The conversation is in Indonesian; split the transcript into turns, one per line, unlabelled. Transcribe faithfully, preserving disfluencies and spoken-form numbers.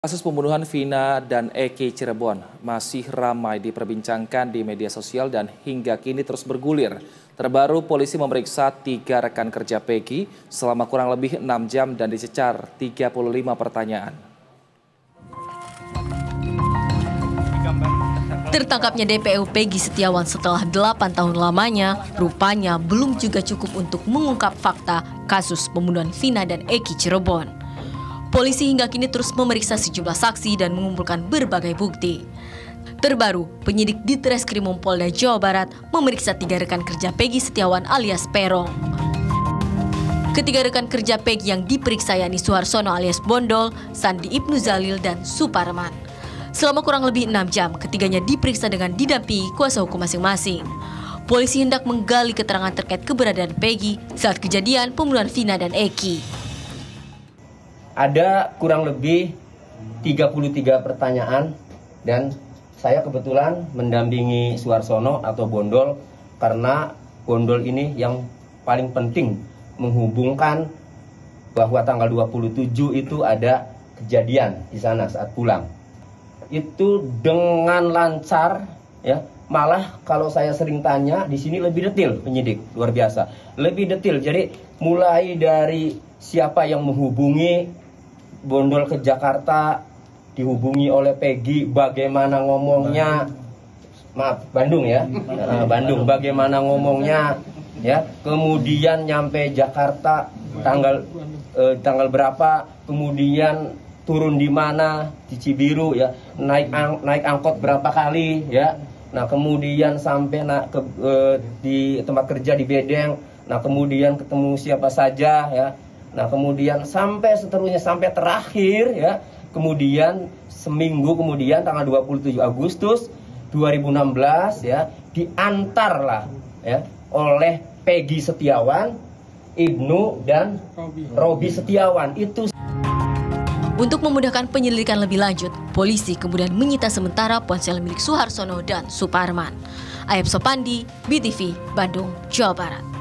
Kasus pembunuhan Vina dan Eki Cirebon masih ramai diperbincangkan di media sosial dan hingga kini terus bergulir. Terbaru, polisi memeriksa tiga rekan kerja Peggy selama kurang lebih enam jam dan dicecar tiga puluh lima pertanyaan.
Tertangkapnya D P O Peggy Setiawan setelah delapan tahun lamanya, rupanya belum juga cukup untuk mengungkap fakta kasus pembunuhan Vina dan Eki Cirebon. Polisi hingga kini terus memeriksa sejumlah saksi dan mengumpulkan berbagai bukti. Terbaru, penyidik di Treskrimum Polda Jawa Barat memeriksa tiga rekan kerja Peggy Setiawan alias Peron. Ketiga rekan kerja Peggy yang diperiksa yakni Suharsono alias Bondol, Sandi Ibnu Zalil, dan Suparman. Selama kurang lebih enam jam, ketiganya diperiksa dengan didampingi kuasa hukum masing-masing. Polisi hendak menggali keterangan terkait keberadaan Peggy saat kejadian pembunuhan Vina dan Eki.
Ada kurang lebih tiga puluh tiga pertanyaan dan saya kebetulan mendampingi Suharsono atau Bondol karena Bondol ini yang paling penting menghubungkan bahwa tanggal dua puluh tujuh itu ada kejadian di sana saat pulang. Itu dengan lancar ya. Malah kalau saya sering tanya di sini lebih detail penyidik, luar biasa. Lebih detail. Jadi mulai dari siapa yang menghubungi Bondol ke Jakarta, dihubungi oleh Peggy, bagaimana ngomongnya, maaf Bandung ya, uh, Bandung, bagaimana ngomongnya, ya, kemudian nyampe Jakarta tanggal uh, tanggal berapa, kemudian turun di mana di Cibiru ya, naik ang naik angkot berapa kali ya, nah kemudian sampai na ke uh, di tempat kerja di Bedeng, nah kemudian ketemu siapa saja ya. Nah kemudian sampai seterusnya sampai terakhir ya, kemudian seminggu kemudian tanggal dua puluh tujuh Agustus dua ribu enam belas ya diantarlah ya oleh Peggy Setiawan, Ibnu dan Robi Setiawan itu.
Untuk memudahkan penyelidikan lebih lanjut, polisi kemudian menyita sementara ponsel milik Suharsono dan Suparman. Ayep Sopandi, B T V, Bandung, Jawa Barat.